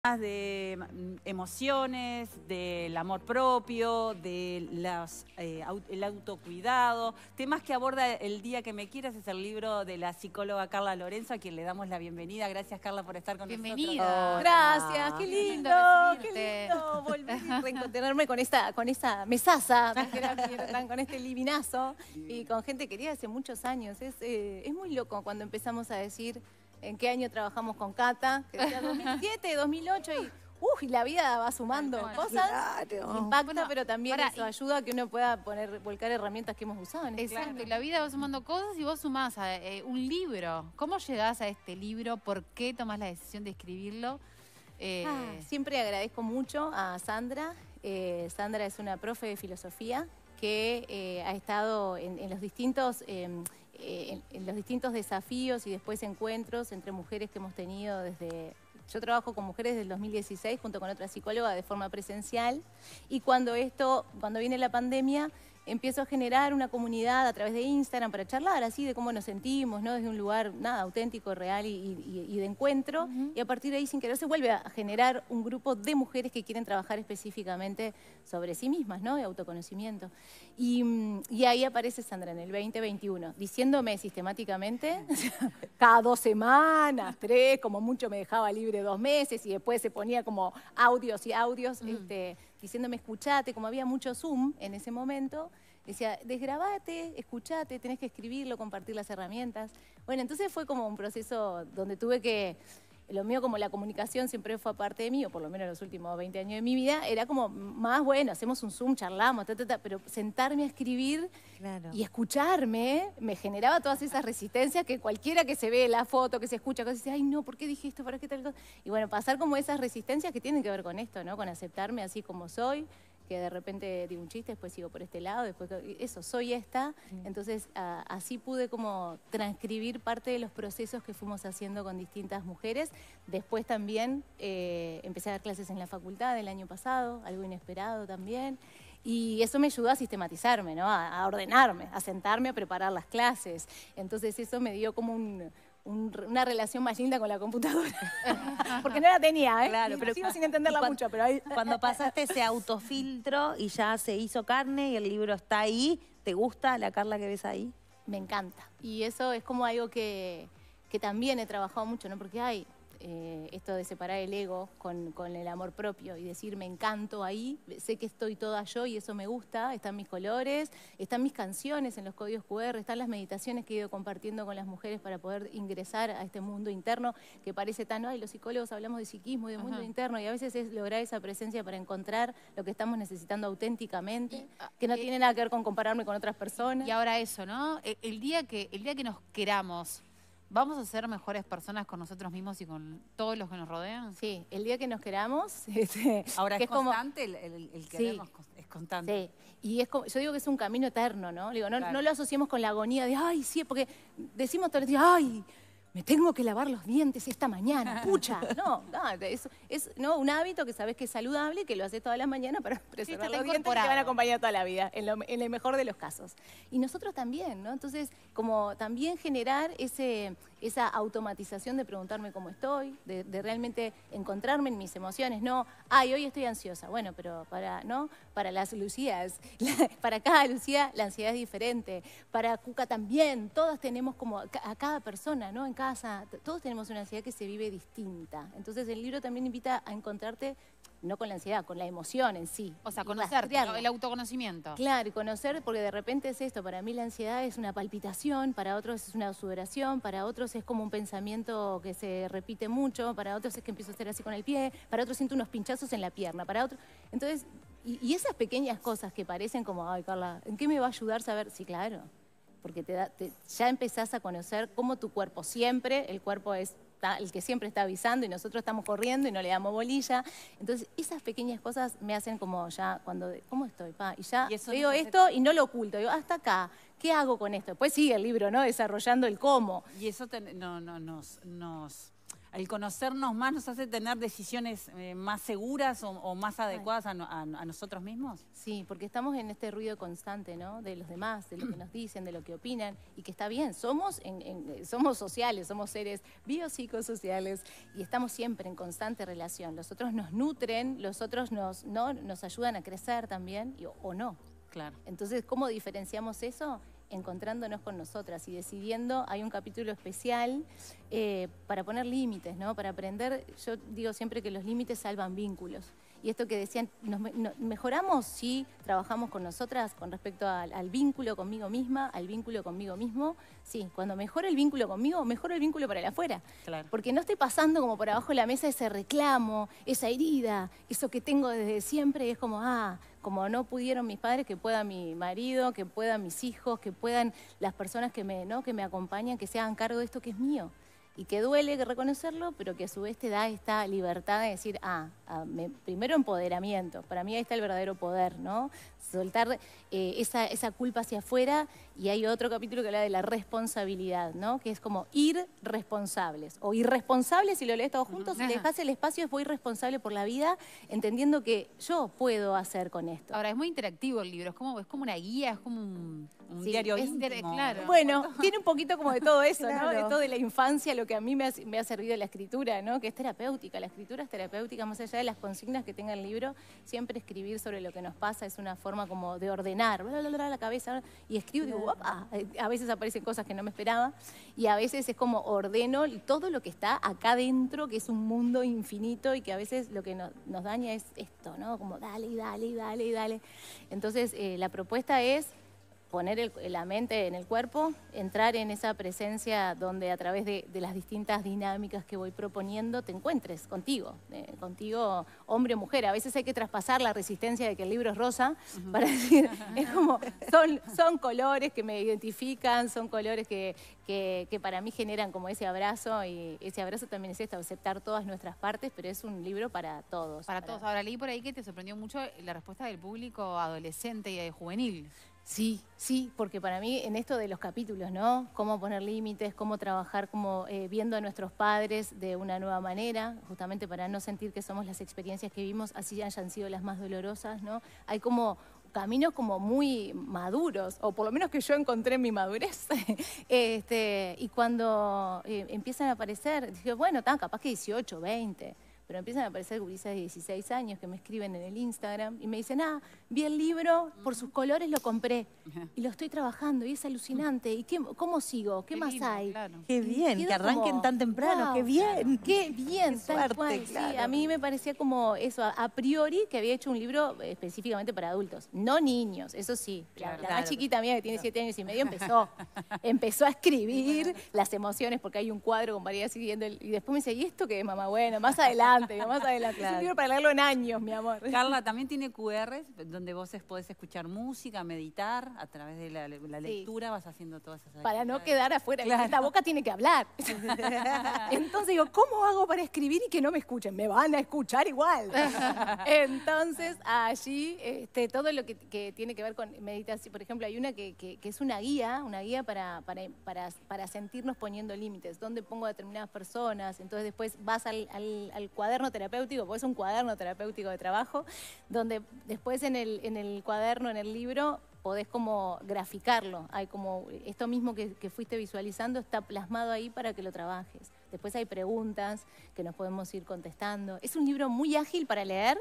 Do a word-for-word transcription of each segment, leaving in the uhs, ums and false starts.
de emociones, del amor propio, de los, eh, el autocuidado, temas que aborda El día que me quieras. Es el libro de la psicóloga Carla Lorenzo, a quien le damos la bienvenida. Gracias, Carla, por estar con Bienvenida. nosotros. Gracias, qué lindo, qué lindo volver y reencontrarme con esta, con esta mesaza, con este livinazo y con gente querida hace muchos años. Es, eh, es muy loco cuando empezamos a decir en qué año trabajamos con Cata, que decía dos mil siete, dos mil ocho y... Uf, y la vida va sumando cosas, claro. Impacta, bueno, pero también para, eso ayuda a que uno pueda poner, volcar herramientas que hemos usado. En exacto, claro. Y la vida va sumando cosas y vos sumás a, eh, un libro. ¿Cómo llegás a este libro? ¿Por qué tomás la decisión de escribirlo? Eh... Ah, siempre agradezco mucho a Sandra. Eh, Sandra es una profe de filosofía que eh, ha estado en, en los distintos... Eh, En, en los distintos desafíos y después encuentros entre mujeres que hemos tenido desde... Yo trabajo con mujeres desde el dos mil dieciséis junto con otra psicóloga de forma presencial y cuando esto, cuando viene la pandemia, empiezo a generar una comunidad a través de Instagram para charlar así de cómo nos sentimos, ¿no? Desde un lugar nada auténtico, real y, y, y de encuentro. Uh-huh. Y a partir de ahí, sin querer, se vuelve a generar un grupo de mujeres que quieren trabajar específicamente sobre sí mismas, ¿no? De autoconocimiento. Y, y ahí aparece Sandra en el veinte veintiuno, diciéndome sistemáticamente, cada dos semanas, tres, como mucho me dejaba libre dos meses y después se ponía como audios y audios, uh-huh. este, diciéndome escuchate, como había mucho Zoom en ese momento, decía, desgrabate, escuchate, tenés que escribirlo, compartir las herramientas. Bueno, entonces fue como un proceso donde tuve que, lo mío como la comunicación siempre fue aparte de mí, o por lo menos los últimos veinte años de mi vida, era como más, bueno, hacemos un Zoom, charlamos, ta, ta, ta, pero sentarme a escribir claro. y escucharme me generaba todas esas resistencias que cualquiera que se ve la foto, que se escucha, que dice, ay no, ¿por qué dije esto? ¿Para qué tal cosa? Y bueno, pasar como esas resistencias que tienen que ver con esto, ¿no? Con aceptarme así como soy, que de repente digo un chiste, después sigo por este lado, después eso, soy esta. Entonces a, así pude como transcribir parte de los procesos que fuimos haciendo con distintas mujeres. Después también eh, empecé a dar clases en la facultad el año pasado, algo inesperado también. Y eso me ayudó a sistematizarme, ¿no? A, a ordenarme, a sentarme, a preparar las clases. Entonces eso me dio como un... Un, una relación más linda con la computadora. Porque no la tenía, ¿eh? Claro, pero sigo sin entenderla cuando, mucho, pero ahí... Cuando pasaste ese autofiltro y ya se hizo carne y el libro está ahí, ¿te gusta la Carla que ves ahí? Me encanta. Y eso es como algo que, que también he trabajado mucho, ¿no? Porque hay eh, esto de separar el ego con, con el amor propio y decir, me encanto ahí, sé que estoy toda yo y eso me gusta, están mis colores, están mis canciones en los códigos cu erre, están las meditaciones que he ido compartiendo con las mujeres para poder ingresar a este mundo interno que parece tan, ay, los psicólogos hablamos de psiquismo y de mundo Ajá. interno y a veces es lograr esa presencia para encontrar lo que estamos necesitando auténticamente, y, que no eh, tiene nada que ver con compararme con otras personas. Y ahora eso, ¿no? El, el, día, que, el día que nos queramos, ¿vamos a ser mejores personas con nosotros mismos y con todos los que nos rodean? Sí, el día que nos queramos... Este, Ahora, ¿es, es constante como, el, el, el querernos? Sí, es constante. Sí, y es como, yo digo que es un camino eterno, ¿no? Digo, no, claro. no lo asociemos con la agonía de, ay, sí, porque decimos todos los días, ay, me tengo que lavar los dientes esta mañana, pucha. No, no, es, es no, un hábito que sabes que es saludable, que lo haces todas las mañanas para preservar sí, los dientes que te van a acompañar toda la vida, en, lo, en el mejor de los casos. Y nosotros también, ¿no? Entonces, como también generar ese, esa automatización de preguntarme cómo estoy, de, de realmente encontrarme en mis emociones, no, ay, hoy estoy ansiosa. Bueno, pero para, ¿no? Para las Lucías, la, para cada Lucía la ansiedad es diferente, para Cuca también, todas tenemos como a, a cada persona, ¿no? En casa, todos tenemos una ansiedad que se vive distinta. Entonces el libro también invita a encontrarte, no con la ansiedad, con la emoción en sí. O sea, conocerte, el autoconocimiento. Claro, y conocer, porque de repente es esto, para mí la ansiedad es una palpitación, para otros es una sudoración, para otros es como un pensamiento que se repite mucho, para otros es que empiezo a hacer así con el pie, para otros siento unos pinchazos en la pierna, para otros... Entonces, y, y esas pequeñas cosas que parecen como, ay, Carla, ¿en qué me va a ayudar saber? Sí, claro. Porque te da, te, ya empezás a conocer cómo tu cuerpo siempre, el cuerpo es el que siempre está avisando y nosotros estamos corriendo y no le damos bolilla. Entonces, esas pequeñas cosas me hacen como ya, cuando, ¿cómo estoy, pa? Y ya y veo esto y no lo oculto, digo, hasta acá, ¿qué hago con esto? Después sigue el libro, ¿no? Desarrollando el cómo. Y eso te, no, no, nos, nos el conocernos más nos hace tener decisiones eh, más seguras o, o más adecuadas a, no- a- a nosotros mismos. Sí, porque estamos en este ruido constante, ¿no? De los demás, de lo que nos dicen, de lo que opinan, y que está bien, somos, en, en- somos sociales, somos seres biopsicosociales y estamos siempre en constante relación. Los otros nos nutren, los otros nos, ¿no? nos ayudan a crecer también, y- o no. Claro. Entonces, ¿cómo diferenciamos eso? Encontrándonos con nosotras y decidiendo. Hay un capítulo especial eh, para poner límites, ¿no? Para aprender. Yo digo siempre que los límites salvan vínculos. Y esto que decían, nos, me- no- mejoramos si trabajamos con nosotras con respecto al, al vínculo conmigo misma, al vínculo conmigo mismo. Sí, cuando mejora el vínculo conmigo, mejora el vínculo para el afuera. Claro. Porque no estoy pasando como por abajo de la mesa ese reclamo, esa herida, eso que tengo desde siempre, y es como, ah, como no pudieron mis padres, que pueda mi marido, que puedan mis hijos, que puedan las personas que me, ¿no? que me acompañan, que se hagan cargo de esto que es mío. Y que duele que reconocerlo, pero que a su vez te da esta libertad de decir, ah, ah, me- primero empoderamiento. Para mí ahí está el verdadero poder, ¿no? Soltar eh, esa, esa culpa hacia afuera. Y hay otro capítulo que habla de la responsabilidad, ¿no? Que es como ir responsables. O irresponsables, si lo lees todos juntos, si le dejas el espacio, es voy responsable por la vida, entendiendo que yo puedo hacer con esto. Ahora, es muy interactivo el libro, es como, es como una guía, es como un... Un Sí, diario es inter- íntimo. claro. Bueno, tiene un poquito como de todo eso, ¿no? Claro. De todo de la infancia, lo que a mí me ha, me ha servido la escritura, ¿no? Que es terapéutica. La escritura es terapéutica, más allá de las consignas que tenga el libro, siempre escribir sobre lo que nos pasa es una forma como de ordenar, bla, bla, bla, la cabeza, y escribo y digo, "Uapa". A veces aparecen cosas que no me esperaba, y a veces es como ordeno todo lo que está acá dentro, que es un mundo infinito, y que a veces lo que nos, nos daña es esto, ¿no? Como dale, y dale, y dale, y dale. Entonces, eh, la propuesta es poner el- la mente en el cuerpo, entrar en esa presencia donde a través de, de las distintas dinámicas que voy proponiendo te encuentres contigo, eh, contigo hombre o mujer. A veces hay que traspasar la resistencia de que el libro es rosa para decir, es como, son, son colores que me identifican, son colores que, que, que para mí generan como ese abrazo, y ese abrazo también es esto, aceptar todas nuestras partes, pero es un libro para todos. Para todos. Ahora, leí por ahí que te sorprendió mucho la respuesta del público adolescente y eh, juvenil. Sí, sí, porque para mí en esto de los capítulos, ¿no? Cómo poner límites, cómo trabajar, como eh, viendo a nuestros padres de una nueva manera, justamente para no sentir que somos las experiencias que vimos, así hayan sido las más dolorosas, ¿no? Hay como caminos como muy maduros, o por lo menos que yo encontré en mi madurez. este, y cuando eh, empiezan a aparecer, dije, bueno, tan capaz que dieciocho, veinte. Pero empiezan a aparecer gurisas de dieciséis años que me escriben en el Instagram y me dicen, ah, vi el libro, por sus colores lo compré y lo estoy trabajando y es alucinante. ¿Y qué, cómo sigo? ¿Qué, Qué más lindo, hay? claro. Qué bien, Quedo que arranquen como, tan temprano, wow, qué bien. Qué bien, Qué tal suerte, cual. Sí, claro. a mí me parecía como eso, a, a priori, que había hecho un libro eh, específicamente para adultos, no niños, eso sí. La- Claro. la, Claro. más chiquita mía, que tiene siete años y medio, empezó. Empezó a escribir las emociones, porque hay un cuadro con María siguiendo, el- y después me dice, ¿y esto qué es, mamá? Bueno, más adelante, digo, más adelante. Es un libro para leerlo en años, mi amor. Carla, también tiene Q Rs donde vos es- podés escuchar música, meditar, a través de la, la Sí. lectura vas haciendo todas esas Para no actividades. quedar afuera. La boca tiene que hablar. Entonces digo, ¿cómo hago para escribir y que no me escuchen? Me van a escuchar igual. Entonces allí este, todo lo que, que tiene que ver con meditación, por ejemplo, hay una que, que- que es una guía, una guía para, para, para, para sentirnos poniendo límites, dónde pongo a determinadas personas. Entonces después vas al, al- al cuaderno terapéutico, porque es un cuaderno terapéutico de trabajo, donde después en el, en el cuaderno, en el libro, podés como graficarlo. Hay como esto mismo que, que fuiste visualizando está plasmado ahí para que lo trabajes. Después hay preguntas que nos podemos ir contestando. Es un libro muy ágil para leer,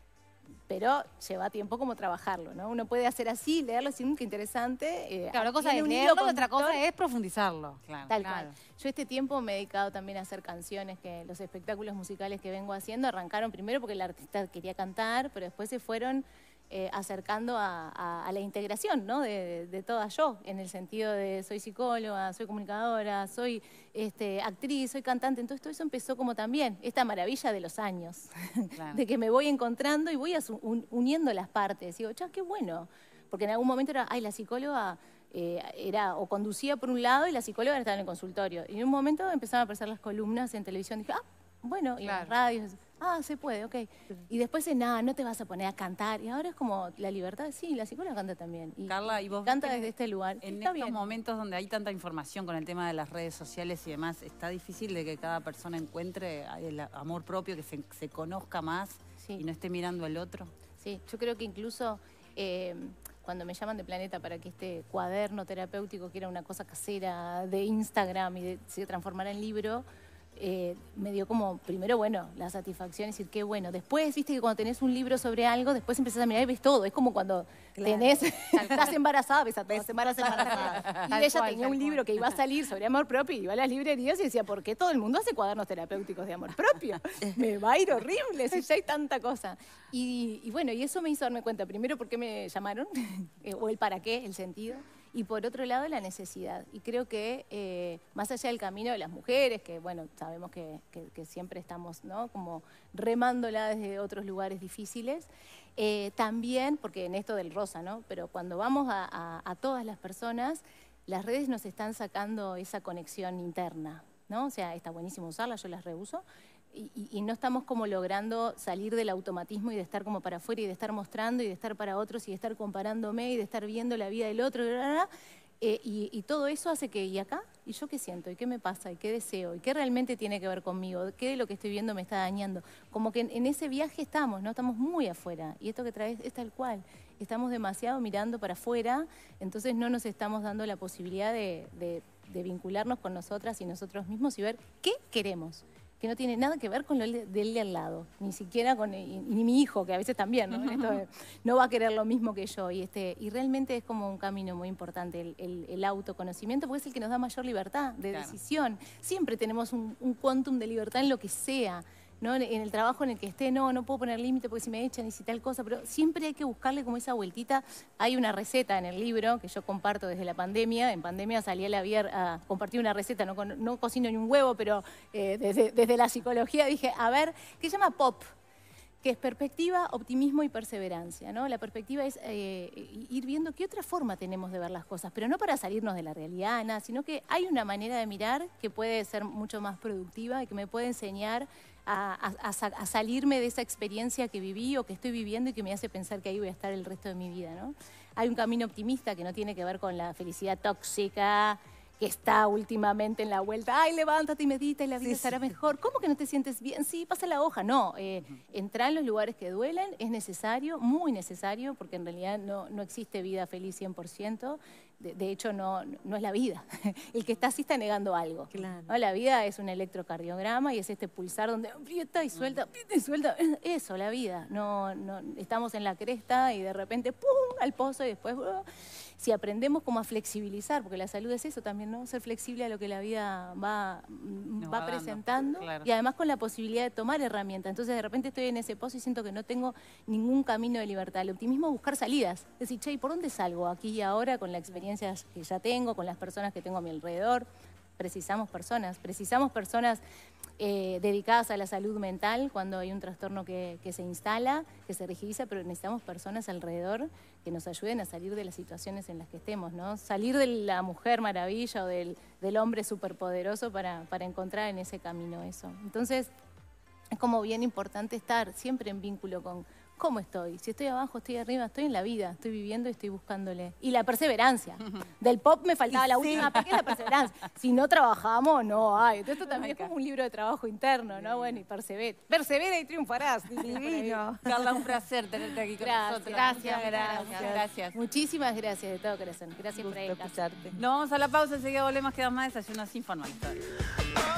pero lleva tiempo como trabajarlo, ¿no? Uno puede hacer así, leerlo, decir, "Mm, qué interesante". Eh, Claro, una cosa tiene es un hilo leerlo, otra conductor. cosa es profundizarlo. Claro. Tal Claro. cual. Yo este tiempo me he dedicado también a hacer canciones, que los espectáculos musicales que vengo haciendo arrancaron primero porque el artista quería cantar, pero después se fueron eh, acercando a, a- a la integración, ¿no? de, de, de toda yo, en el sentido de soy psicóloga, soy comunicadora, soy este, actriz, soy cantante. Entonces todo eso empezó como también esta maravilla de los años, Claro. de que me voy encontrando y voy asu- un- uniendo las partes. Digo, chá, qué bueno. Porque en algún momento era, ay, la psicóloga eh, era o conducía por un lado y la psicóloga estaba en el consultorio. Y en un momento empezaron a aparecer las columnas en televisión. Dije, ah, bueno, y en las Claro. radios. Ah, se puede, ok. Y después es, nada, no te vas a poner a cantar. Y ahora es como la libertad, sí, la psicóloga canta también. Y, Carla, ¿y vos canta ves que desde este lugar. En Está estos bien. momentos donde hay tanta información con el tema de las redes sociales y demás, está difícil de que cada persona encuentre el amor propio, que se, se conozca más Sí. y no esté mirando al otro? Sí, yo creo que incluso eh, cuando me llaman de Planeta para que este cuaderno terapéutico, que era una cosa casera de Instagram y de, se transformara en libro, eh, me dio como, primero, bueno, la satisfacción, es decir, qué bueno. Después, viste que cuando tenés un libro sobre algo, después empezás a mirar y ves todo. Es como cuando Claro. tenés, estás embarazada, ves a todas Ves semanas embarazadas. Y Tal ella cual, tenía tal un libro cual. que iba a salir sobre amor propio y iba a las librerías y decía, ¿por qué todo el mundo hace cuadernos terapéuticos de amor propio? Me va a ir horrible si ya hay tanta cosa. Y, y bueno, y eso me hizo darme cuenta, primero, por qué me llamaron, eh, o el para qué, el sentido. Y por otro lado, la necesidad. Y creo que eh, más allá del camino de las mujeres, que bueno, sabemos que, que, que siempre estamos, ¿no?, como remándola desde otros lugares difíciles, eh, también, porque en esto del rosa, ¿no?, pero cuando vamos a, a, a todas las personas, las redes nos están sacando esa conexión interna, ¿no? O sea, está buenísimo usarlas, yo las reuso, y, y, y no estamos como logrando salir del automatismo y de estar como para afuera y de estar mostrando y de estar para otros y de estar comparándome y de estar viendo la vida del otro, y, bla, bla, bla. Eh, y, y todo eso hace que, ¿y acá? ¿Y yo qué siento? ¿Y qué me pasa? ¿Y qué deseo? ¿Y qué realmente tiene que ver conmigo? ¿Qué de lo que estoy viendo me está dañando? Como que en, en ese viaje estamos, ¿no? Estamos muy afuera. Y esto que traes es tal cual. Estamos demasiado mirando para afuera, entonces no nos estamos dando la posibilidad de, de, de vincularnos con nosotras y nosotros mismos y ver qué queremos, que no tiene nada que ver con lo del de al lado, ni siquiera con y, y ni mi hijo, que a veces también, ¿no? Esto de, no va a querer lo mismo que yo. Y, este, y realmente es como un camino muy importante el, el, el autoconocimiento, porque es el que nos da mayor libertad de Claro. decisión. Siempre tenemos un, un quantum de libertad en lo que sea, ¿no? En el trabajo en el que esté, no, no puedo poner límite porque si me echan y si tal cosa, pero siempre hay que buscarle como esa vueltita. Hay una receta en el libro que yo comparto desde la pandemia. En pandemia salí a la vía a compartir una receta, no, no cocino ni un huevo, pero eh, desde, desde la psicología dije, a ver, ¿qué se llama POP? Que es perspectiva, optimismo y perseverancia, ¿no? La perspectiva es eh, ir viendo qué otra forma tenemos de ver las cosas, pero no para salirnos de la realidad, nada, sino que hay una manera de mirar que puede ser mucho más productiva y que me puede enseñar a, a, a, a salirme de esa experiencia que viví o que estoy viviendo y que me hace pensar que ahí voy a estar el resto de mi vida, ¿no? Hay un camino optimista que no tiene que ver con la felicidad tóxica, que está últimamente en la vuelta, ay, levántate y medita y la vida Sí, estará sí. mejor. ¿Cómo que no te sientes bien? Sí, pasa la hoja. No, eh, entrar en los lugares que duelen es necesario, muy necesario, porque en realidad no, no existe vida feliz cien por ciento. De, de hecho, no, no es la vida. El que está así está negando algo. Claro. ¿No? La vida es un electrocardiograma y es este pulsar donde aprieta y suelta, aprieta y suelta. Eso, la vida. No, no, estamos en la cresta y de repente, ¡pum!, al pozo y después... ¡uh! Si aprendemos como a flexibilizar, porque la salud es eso también, ¿no? Ser flexible a lo que la vida va, Nos va va dando, presentando, claro. y además con la posibilidad de tomar herramientas. Entonces de repente estoy en ese pozo y siento que no tengo ningún camino de libertad. El optimismo es buscar salidas. Es decir, che, ¿y por dónde salgo aquí y ahora con la experiencia que ya tengo, con las personas que tengo a mi alrededor? Precisamos personas, precisamos personas eh, dedicadas a la salud mental cuando hay un trastorno que, que se instala, que se rigidiza, pero necesitamos personas alrededor que nos ayuden a salir de las situaciones en las que estemos, ¿no? Salir de la mujer maravilla o del, del hombre superpoderoso para, para encontrar en ese camino eso. Entonces, es como bien importante estar siempre en vínculo con cómo estoy. Si estoy abajo, estoy arriba, estoy en la vida, estoy viviendo y estoy buscándole. Y la perseverancia. Del pop me faltaba la última P, que es la perseverancia. Si no trabajamos, no hay. Entonces, esto también es como un libro de trabajo interno, ¿no? Bueno, y persevera. Persevera y triunfarás. Divino. Carla, un placer tenerte aquí con Gracias, nosotros. gracias, Muchas gracias. gracias. gracias. Muchísimas gracias de todo corazón. Gracias por Gusto ahí. escucharte. Nos vamos a la pausa, enseguida volvemos, quedan más desayunos informales.